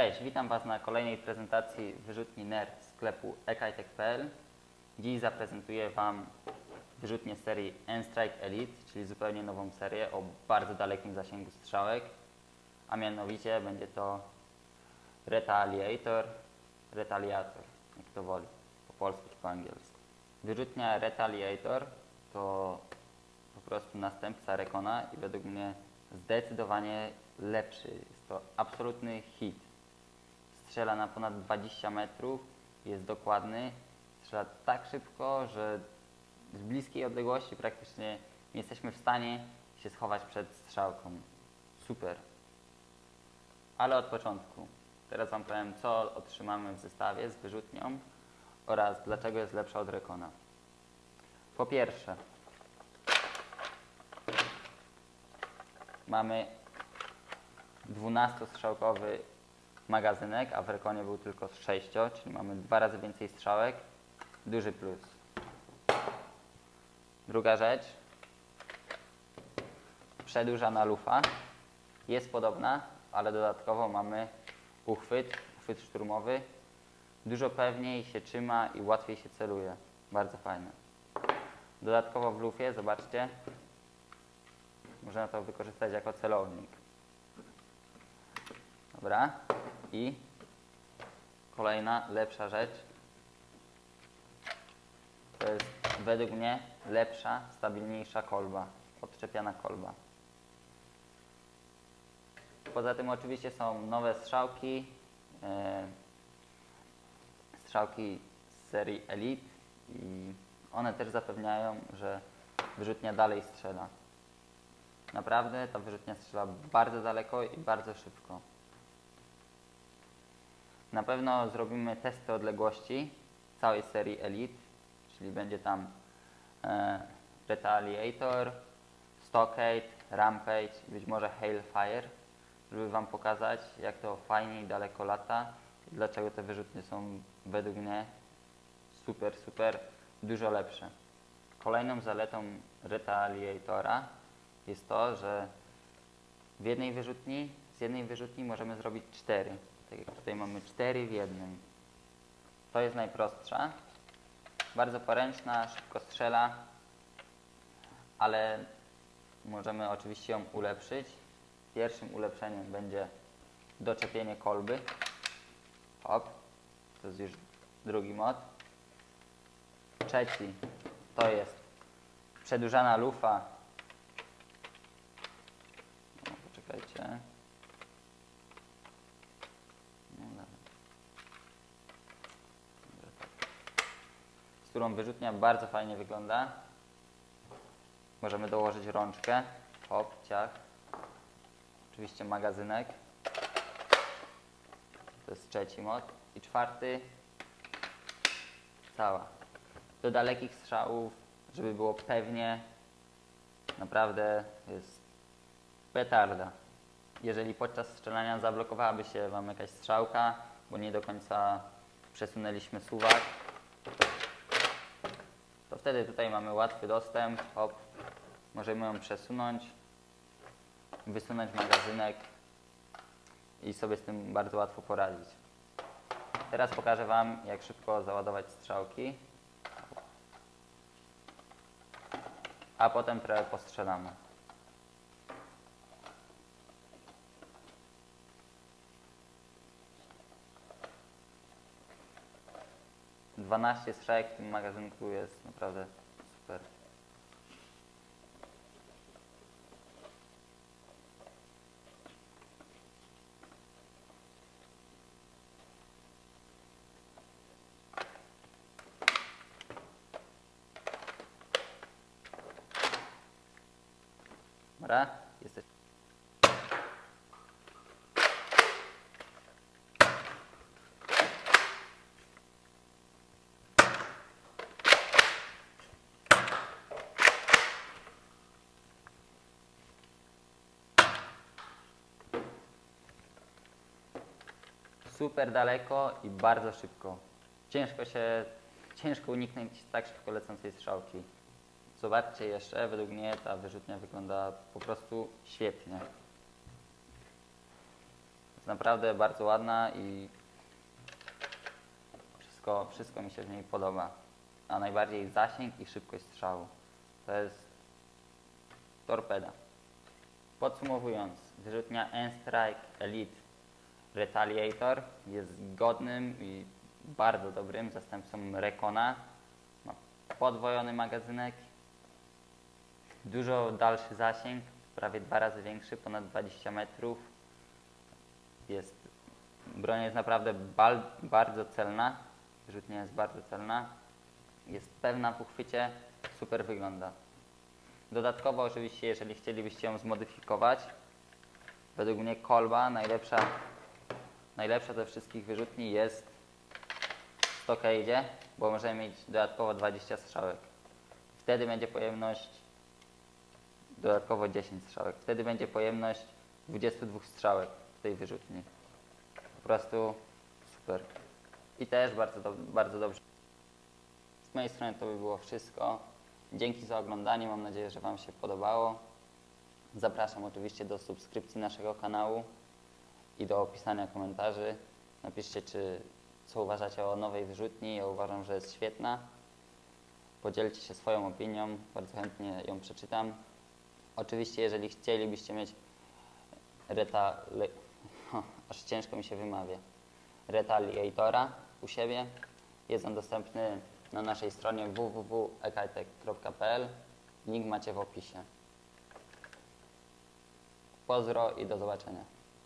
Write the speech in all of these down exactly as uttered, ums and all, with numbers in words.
Cześć, witam Was na kolejnej prezentacji wyrzutni N E R sklepu ekajtek kropka p l. Dziś zaprezentuję Wam wyrzutnię serii N-Strike Elite, czyli zupełnie nową serię o bardzo dalekim zasięgu strzałek, a mianowicie będzie to Retaliator, Retaliator, jak to woli, po polsku czy po angielsku. Wyrzutnia Retaliator to po prostu następca Recona i według mnie zdecydowanie lepszy. Jest to absolutny hit. Strzela na ponad dwadzieścia metrów, jest dokładny, strzela tak szybko, że z bliskiej odległości praktycznie nie jesteśmy w stanie się schować przed strzałką. Super. Ale od początku. Teraz Wam powiem, co otrzymamy w zestawie z wyrzutnią oraz dlaczego jest lepsza od Recona. Po pierwsze, mamy dwunastostrzałkowy magazynek, a w Reconie był tylko z sześcio, czyli mamy dwa razy więcej strzałek. Duży plus. Druga rzecz, przedłużana lufa. Jest podobna, ale dodatkowo mamy uchwyt, uchwyt szturmowy. Dużo pewniej się trzyma i łatwiej się celuje. Bardzo fajne. Dodatkowo w lufie, zobaczcie, można to wykorzystać jako celownik. Dobra. I kolejna, lepsza rzecz. To jest według mnie lepsza, stabilniejsza kolba. Odczepiana kolba. Poza tym oczywiście są nowe strzałki. E, strzałki z serii Elite. I one też zapewniają, że wyrzutnia dalej strzela. Naprawdę ta wyrzutnia strzela bardzo daleko i bardzo szybko. Na pewno zrobimy testy odległości całej serii Elite, czyli będzie tam e, Retaliator, Stockade, Rampage, być może Hailfire, żeby Wam pokazać, jak to fajnie i daleko lata i dlaczego te wyrzutnie są według mnie super, super, dużo lepsze. Kolejną zaletą Retaliatora jest to, że w jednej wyrzutni, z jednej wyrzutni możemy zrobić cztery. Tak jak tutaj mamy cztery w jednym. To jest najprostsza. Bardzo poręczna, szybko strzela, ale możemy oczywiście ją ulepszyć. Pierwszym ulepszeniem będzie doczepienie kolby. Hop. To jest już drugi mod. Trzeci to jest przedłużana lufa. No, poczekajcie. Z którą wyrzutnia bardzo fajnie wygląda. Możemy dołożyć rączkę. Hop, ciach. Oczywiście magazynek. To jest trzeci mod. I czwarty. Cała. Do dalekich strzałów, żeby było pewnie, naprawdę jest petarda. Jeżeli podczas strzelania zablokowałaby się Wam jakaś strzałka, bo nie do końca przesunęliśmy suwak, to wtedy tutaj mamy łatwy dostęp. Hop. Możemy ją przesunąć, wysunąć magazynek i sobie z tym bardzo łatwo poradzić. Teraz pokażę Wam, jak szybko załadować strzałki, a potem trochę postrzelamy. dwanaście strzałek w tym magazynku jest naprawdę super. Dobra, jesteś. Super daleko i bardzo szybko. Ciężko się, ciężko uniknąć tak szybko lecącej strzałki. Zobaczcie jeszcze, według mnie ta wyrzutnia wygląda po prostu świetnie. naprawdę bardzo ładna i wszystko, wszystko mi się w niej podoba. A najbardziej zasięg i szybkość strzału. To jest torpeda. Podsumowując, wyrzutnia N-Strike Elite Retaliator jest godnym i bardzo dobrym zastępcą Recona. Ma podwojony magazynek, dużo dalszy zasięg, prawie dwa razy większy, ponad dwadzieścia metrów. Jest, broń jest naprawdę bal, bardzo celna, wyrzutnia jest bardzo celna, jest pewna w uchwycie, super wygląda. Dodatkowo oczywiście, jeżeli chcielibyście ją zmodyfikować, według mnie kolba najlepsza, najlepsza ze wszystkich wyrzutni jest w Stockade'zie, bo możemy mieć dodatkowo dwadzieścia strzałek. Wtedy będzie pojemność dodatkowo dziesięć strzałek. Wtedy będzie pojemność dwadzieścia dwa strzałek w tej wyrzutni. Po prostu super. I też bardzo, do, bardzo dobrze. Z mojej strony to by było wszystko. Dzięki za oglądanie. Mam nadzieję, że Wam się podobało. Zapraszam oczywiście do subskrypcji naszego kanału i do opisania komentarzy. Napiszcie, czy, co uważacie o nowej wyrzutni. Ja uważam, że jest świetna. Podzielcie się swoją opinią. Bardzo chętnie ją przeczytam. Oczywiście, jeżeli chcielibyście mieć reta... Le... aż ciężko mi się wymawia. Retaliatora u siebie, jest on dostępny na naszej stronie w w w kropka ekajtek kropka p l. Link macie w opisie. Pozdro i do zobaczenia.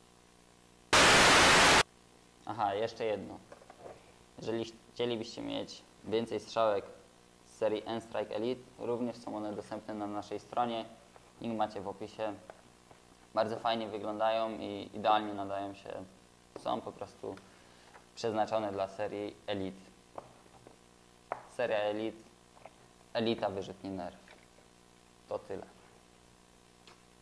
Aha, jeszcze jedno. Jeżeli chcielibyście mieć więcej strzałek z serii N-Strike Elite, również są one dostępne na naszej stronie. Link macie w opisie. Bardzo fajnie wyglądają i idealnie nadają się. Są po prostu przeznaczone dla serii Elite. Seria Elite, Elita wyrzutni Nerf. To tyle.